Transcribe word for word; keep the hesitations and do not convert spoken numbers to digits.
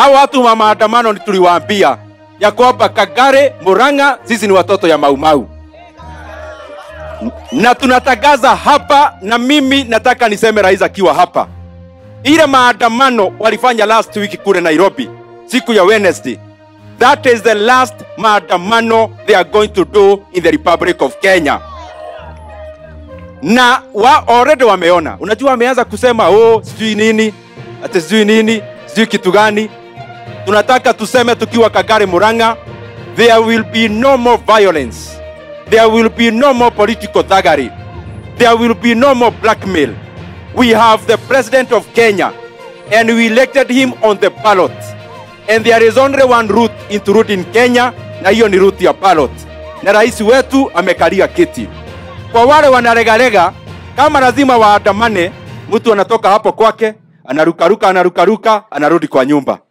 Hao watu wa maandamano tuliwaambia ya kwamba Kagare, Murang'a, sisi ni watoto ya Maumau. Na tunatangaza hapa, na mimi nataka niseme rais akiwa hapa. Ile maandamano walifanya last week kule Nairobi, siku ya Wednesday. That is the last maandamano they are going to do in the Republic of Kenya. Na wa already wameona. Unajua wameanza kusema oh sijui nini, ati sijui nini, sijui kitu gani. Tunataka tuseme tukiwa Kagare, Murang'a, there will be no more violence. There will be no more political thuggery. There will be no more blackmail. We have the president of Kenya, and we elected him on the ballot. And there is only one route into route in Kenya, na hiyo ni route ya ballot. Na rais wetu amekalia kiti. Kwa wale wanaregarega, kama lazima waandamane, mtu anatoka hapo kwake, anarukaruka, anarukaruka, anarudi kwa nyumba.